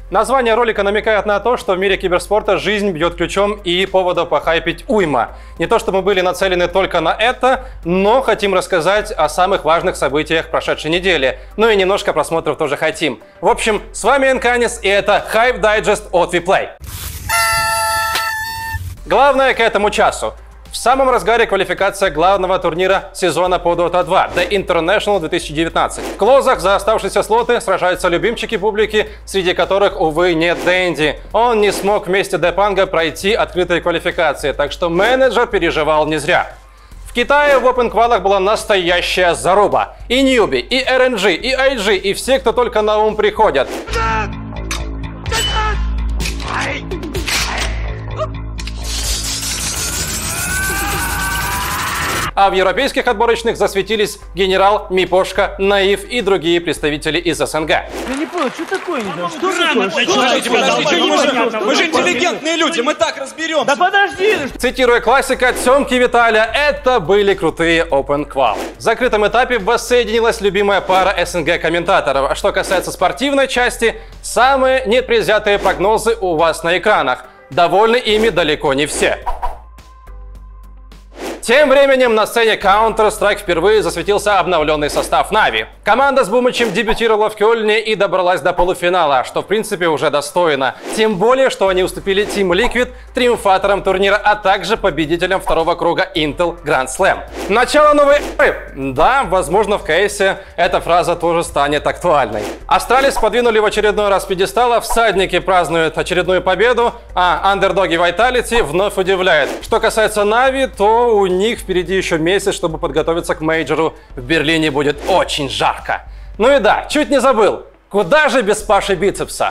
Название ролика намекает на то, что в мире киберспорта жизнь бьет ключом и повода похайпить уйма. Не то, что мы были нацелены только на это, но хотим рассказать о самых важных событиях прошедшей недели. Ну и немножко просмотров тоже хотим. В общем, с вами Энканис, и это Hype Digest от WePlay. Главное к этому часу. В самом разгаре квалификация главного турнира сезона по Dota 2 The International 2019. В клозах за оставшиеся слоты сражаются любимчики публики, среди которых, увы, нет Дэнди. Он не смог вместе Депанга пройти открытые квалификации, так что менеджер переживал не зря. В Китае в опен-квалах была настоящая заруба. И Ньюби, и RNG, и IG, и все, кто только на ум приходят. А в европейских отборочных засветились Генерал, Мипошка, Наив и другие представители из СНГ. Я не понял, что такое? Что Мы же интеллигентные люди, мы так разберем. Да подожди! Цитируя классика Тёмки Виталя, это были крутые Open Qual. В закрытом этапе воссоединилась любимая пара СНГ комментаторов. А что касается спортивной части, самые непредвзятые прогнозы у вас на экранах. Довольны ими далеко не все. Тем временем на сцене Counter-Strike впервые засветился обновленный состав Na'Vi. Команда с Бумычем дебютировала в Кёльне и добралась до полуфинала, что в принципе уже достойно. Тем более, что они уступили Team Liquid, триумфаторам турнира, а также победителям второго круга Intel Grand Slam. Начало новой эры. Да, возможно, в КСе эта фраза тоже станет актуальной. Астралис подвинули в очередной раз с пьедестала, всадники празднуют очередную победу, а андердоги Vitality вновь удивляет. Что касается Na'Vi, то у них впереди еще месяц, чтобы подготовиться к мейджору. В Берлине будет очень жарко. Ну и да, чуть не забыл. Куда же без Паши Бицепса?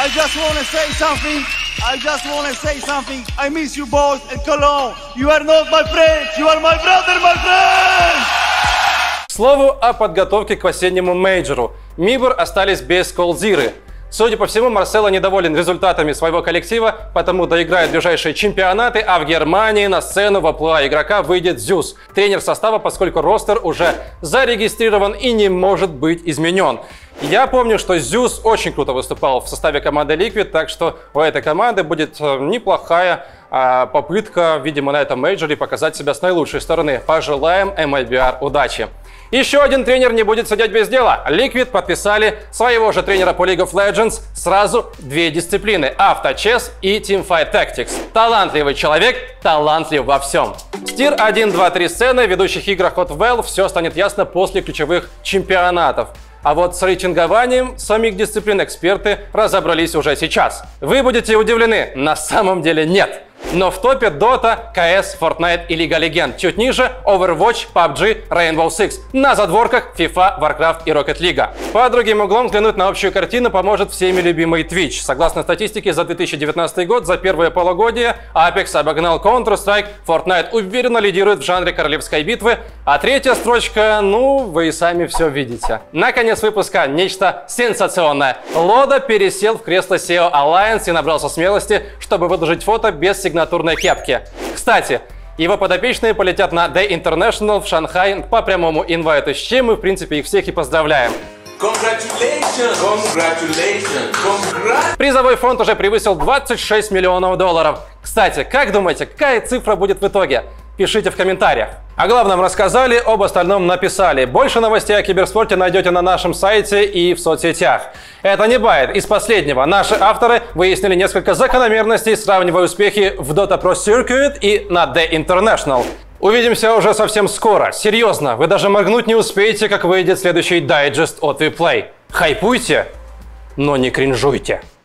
I miss you both in Cologne. You are not my friend, you are my brother, my friend! К слову о подготовке к осеннему мейджору. Мибор остались без Колзиры. Судя по всему, Марсело недоволен результатами своего коллектива, потому доиграет ближайшие чемпионаты, а в Германии на сцену в амплуа игрока выйдет Zeus, тренер состава, поскольку ростер уже зарегистрирован и не может быть изменен. Я помню, что Zeus очень круто выступал в составе команды Liquid, так что у этой команды будет неплохая попытка, видимо, на этом мейджоре показать себя с наилучшей стороны. Пожелаем MLBR удачи. Еще один тренер не будет сидеть без дела. Liquid подписали своего же тренера по League of Legends сразу две дисциплины – авточес и Teamfight Tactics. Талантливый человек, талантлив во всем. В Tier 1, 2, 3 сцены в ведущих играх от Valve все станет ясно после ключевых чемпионатов. А вот с рейтингованием самих дисциплин эксперты разобрались уже сейчас. Вы будете удивлены, на самом деле нет. Но в топе Dota, CS, Fortnite и Лига Легенд. Чуть ниже Overwatch, PUBG, Rainbow Six. На задворках FIFA, Warcraft и Rocket League. По другим углом взглянуть на общую картину поможет всеми любимый Twitch. Согласно статистике за 2019 год, за первое полугодие Apex обогнал Counter-Strike, Fortnite уверенно лидирует в жанре королевской битвы, а третья строчка, ну, вы и сами все видите. Наконец выпуска нечто сенсационное. Лода пересел в кресло SEO Alliance и набрался смелости, чтобы выложить фото без сигнатурной кепки. Кстати, его подопечные полетят на The International в Шанхай по прямому инвайту, с чем мы, в принципе, их всех и поздравляем. Congratulations! Призовой фонд уже превысил $26 миллионов. Кстати, как думаете, какая цифра будет в итоге? Пишите в комментариях. О главном рассказали, об остальном написали. Больше новостей о киберспорте найдете на нашем сайте и в соцсетях. Это не байт. Из последнего наши авторы выяснили несколько закономерностей, сравнивая успехи в Dota Pro Circuit и на The International. Увидимся уже совсем скоро. Серьезно, вы даже моргнуть не успеете, как выйдет следующий дайджест от WePlay. Хайпуйте, но не кринжуйте.